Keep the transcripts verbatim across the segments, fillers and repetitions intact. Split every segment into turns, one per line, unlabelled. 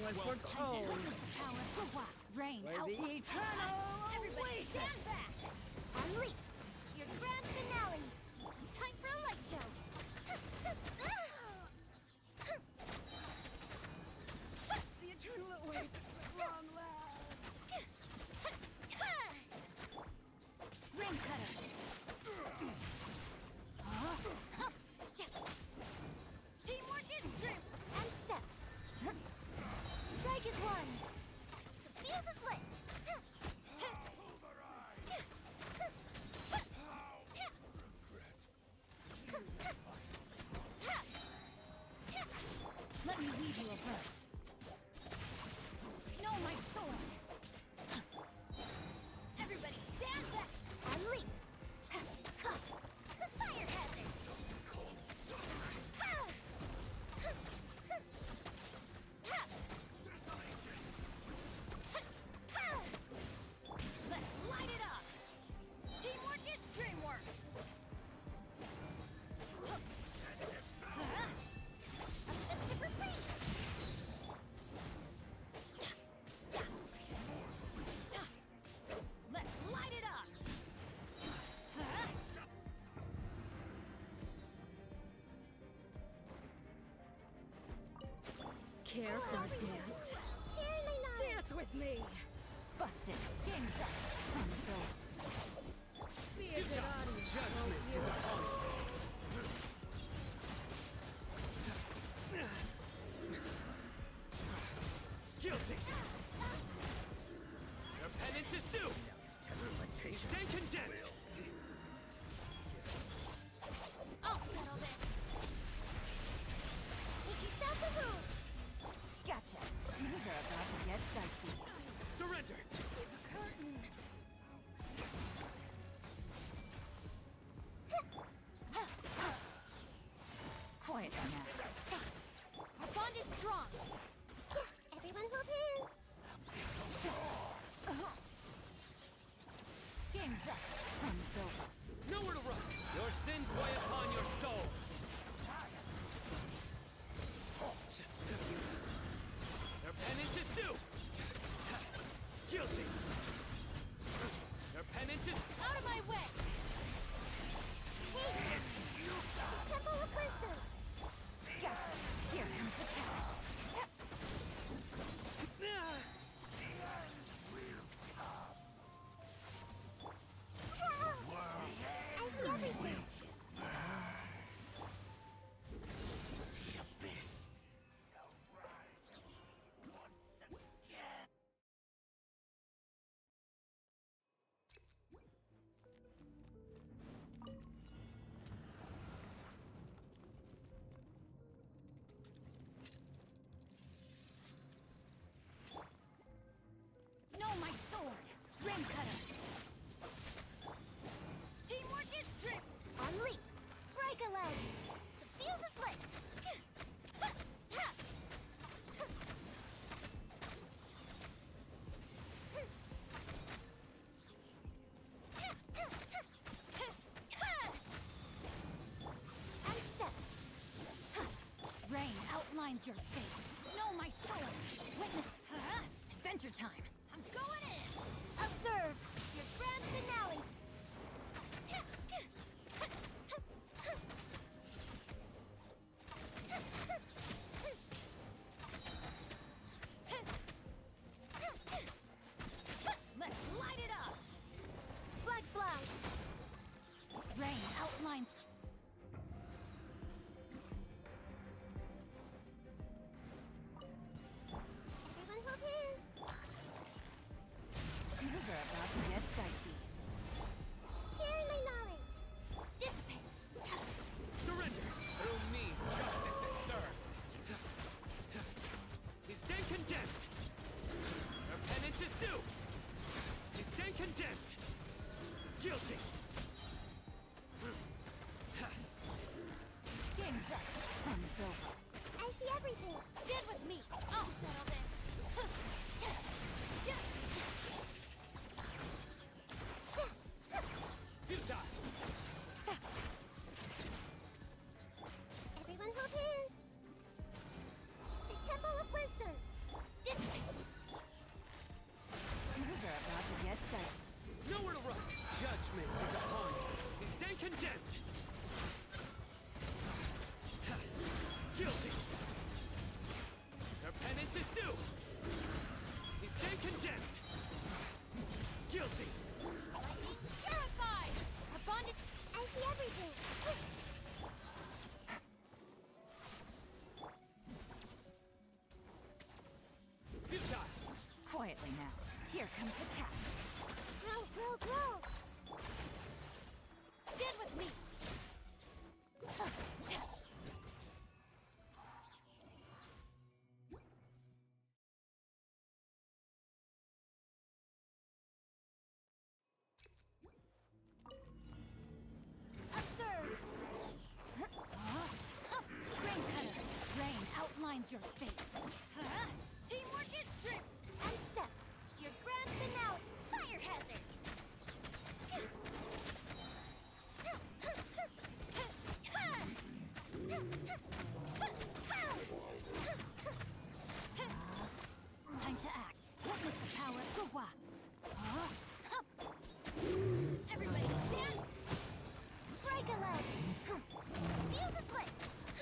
as we're told.
Power for what? Rain
For
out.
the eternal
Everybody stand
oasis.
back! Unleash your grand finale! Time for a light show!
The eternal oasis at long last.
Ring cutter! Huh? Yes! Teamwork is dream! And step! Strike is one! The fuse is lit! Let me weave you a verse. Know my sword! Everybody stand back! And leap! Fire hazard! Let's light it up! Teamwork is dreamwork! A fist of retreat! Let's light it up!
Care for a dance? Dance with me!
Busted! Game's up! Console!
Be a good audience.
Judgment is upon you. Guilty! Your penance is due! Stand condemned!
I'll settle this! Take yourself a move! Gotcha! Things are about to get dicey.
Surrender!
The curtain! Quiet on that. Our bond is strong! Everyone hold hands! Game's up! Fun's over.
Nowhere to run! Your sins weigh upon your soul! Your penance is due! Guilty! Your penance is...
Out of my way! Hey! Temple of Wisdom! Gotcha! Here comes the cash! I see everything!
The abyss. The rise once again.
Know my sword! Ring cutter! Teamwork is true! Unleap! Break a leg! The fuse is lit! And step! Rain outlines your fate! Know my sword! Witness... Huh? Adventure time! I'm going in! Observe! Your grand finale! Let's light it up! Flag slide! Rain outline... Everyone hold hands! Things are about to get dicey. Here comes the catch.
Grow, grow, grow!
Stand with me! Observe! Rain cutter! Rain outlines your fate. Huh? Teamwork is strength! And step! Your grand finale! Fire hazard! Time to act. Witness the power of Gua. Everybody stand! Break a leg! Fuse a slit!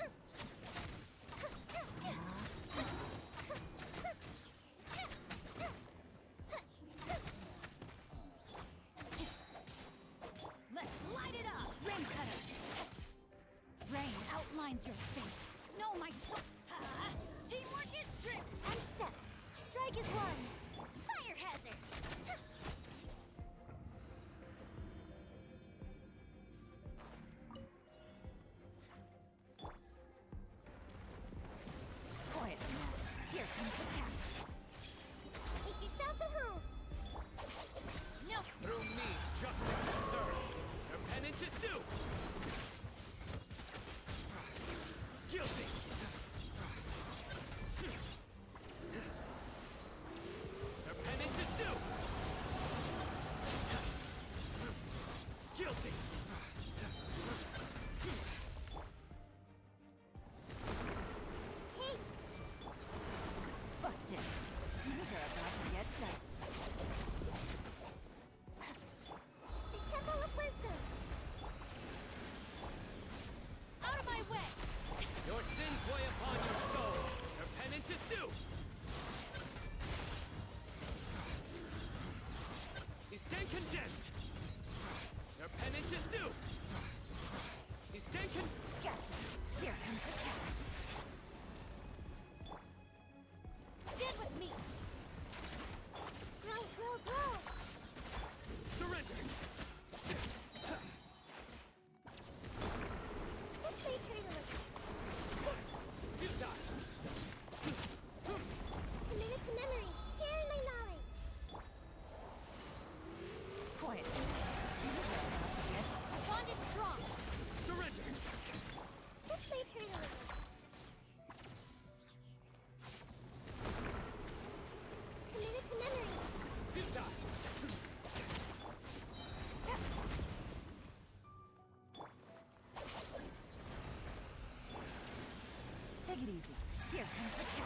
Let's light it up! Rain cutter! Rain outlines your fate. Know my soul! Ha! Teamwork is strength! And step! Strike is one! Fire hazard! Quiet now. Here comes the catch.
Make yourselves at home!
No!
Through me, justice is served. Your penance is due. Guilty. Your penance is due. Guilty.
Hey!
Busted. Things are about to get done.
The Temple of Wisdom!
Out of my way!
Your sins weigh upon your soul. Your penance is due. You stand condemned. Your penance is due. You stand con-
Gotcha. Here comes the catch. Stand with me!
Grow, grow, grow!
Surrender.
This way, Curly.
You die.
Committed to memory, sharing my knowledge.
Quiet. Things are about to get... Bond is strong!
Surrender.
This way, Curly. Committed to memory.
You die.
Take it easy. Here comes the